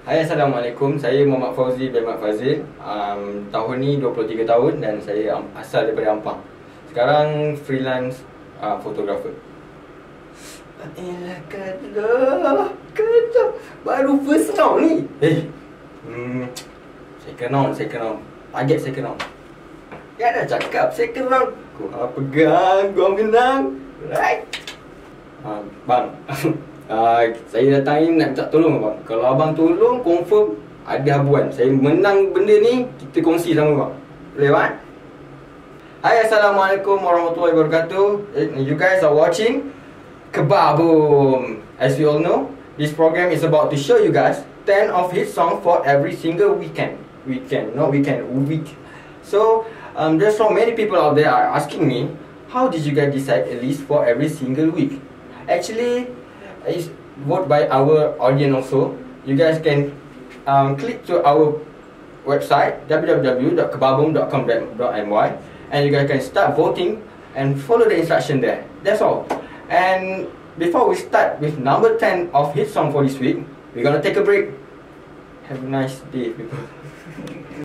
Hai, Assalamualaikum. Saya Muhammad Fauzi bin Mat Fazil. Tahun ni 23 tahun dan saya asal daripada Ampang. Sekarang freelance fotografer. Elah kalah baru first round ni. Second round. Target second round. Ya dah cakap second round. Gua pegang, gua menang. Right? Bang, saya datang ni nak minta tolong abang. Kalau abang tolong, confirm ada habuan. Saya menang benda ni, kita kongsi sama abang. Boleh bang? Hai, Assalamualaikum warahmatullahi wabarakatuh. You guys are watching Kebabum. As we all know, this program is about to show you guys 10 of his songs for every single week. So, there's so many people out there are asking me, how did you guys decide a list for every single week? Actually, it's voted by our audience also. You guys can click to our website www.kebabum.com.my and you guys can start voting and follow the instruction there. That's all. And before we start with number 10 of hit song for this week, we're gonna take a break. Have a nice day, people.